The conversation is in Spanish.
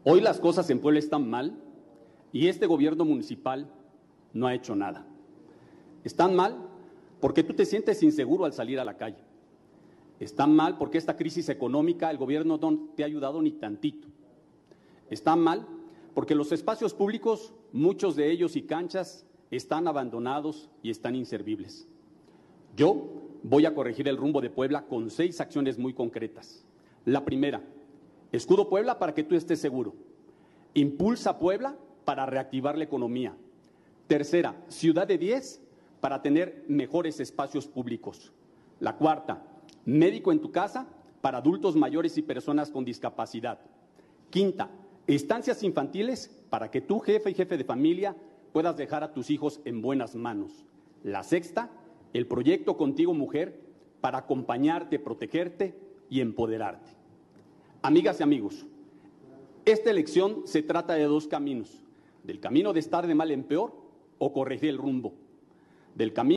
Hoy las cosas en Puebla están mal y este gobierno municipal no ha hecho nada. Están mal porque tú te sientes inseguro al salir a la calle. Están mal porque esta crisis económica el gobierno no te ha ayudado ni tantito. Están mal porque los espacios públicos, muchos de ellos y canchas, están abandonados y están inservibles. Yo voy a corregir el rumbo de Puebla con 6 acciones muy concretas. La primera, Escudo Puebla para que tú estés seguro. Impulsa Puebla para reactivar la economía. Tercera, Ciudad de 10 para tener mejores espacios públicos. La cuarta, Médico en tu casa para adultos mayores y personas con discapacidad. Quinta, estancias infantiles para que tú, jefe y jefe de familia, puedas dejar a tus hijos en buenas manos. La sexta, el proyecto Contigo Mujer para acompañarte, protegerte y empoderarte. Amigas y amigos, esta elección se trata de 2 caminos, del camino de estar de mal en peor o corregir el rumbo, del camino